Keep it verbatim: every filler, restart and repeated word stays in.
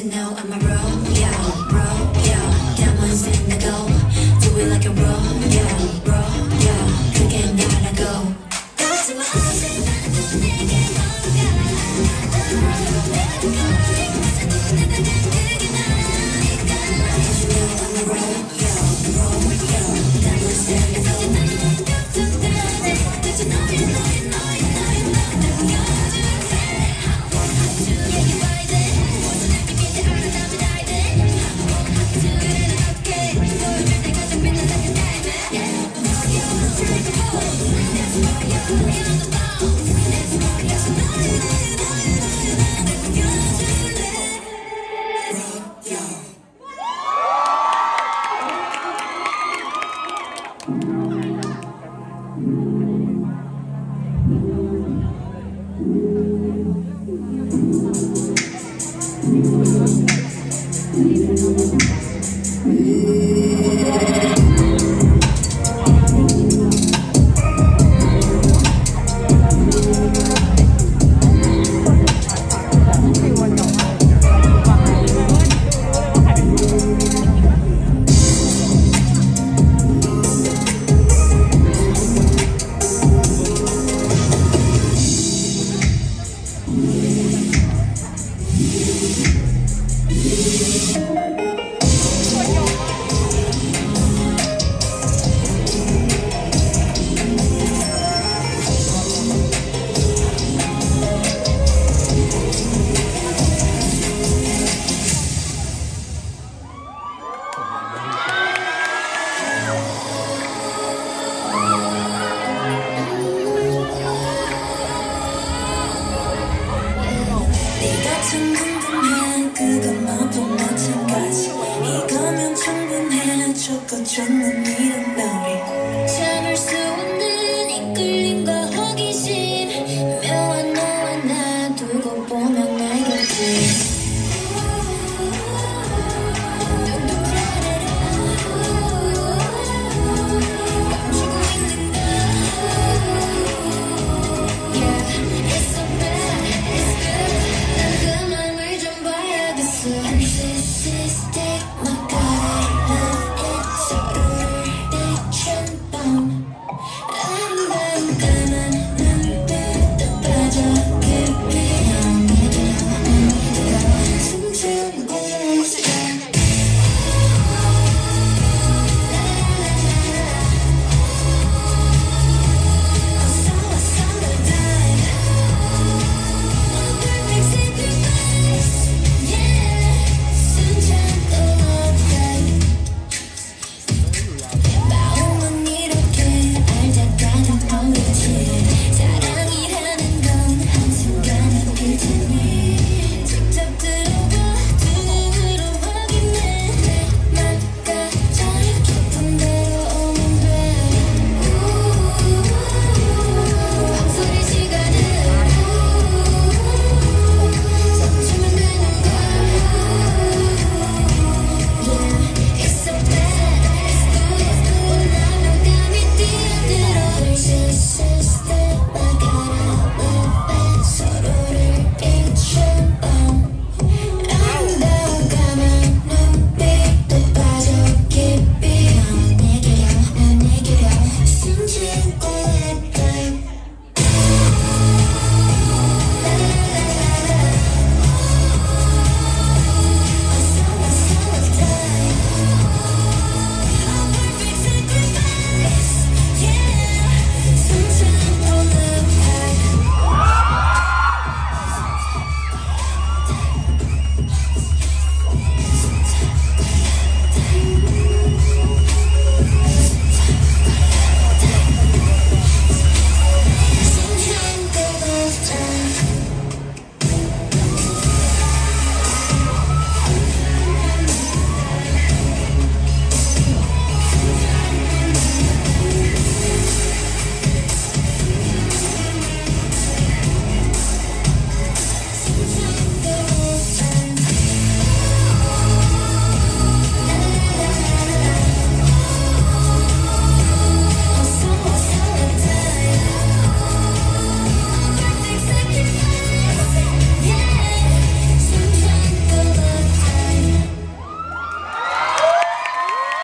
to know I'm a royal, royal. Diamonds in the gold. Do it like a royal, royal. 그게 나라고. 거침없이 나도 내게 뭔가. 내가 거리 맞아도 내가 그게 나니까. Cause you know I'm a royal, royal. Diamonds in the gold. Cause you know you know you know you know you know 내가 보여줄게. 그건 너도 마찬가지. 이거면 충분해. 조건 좀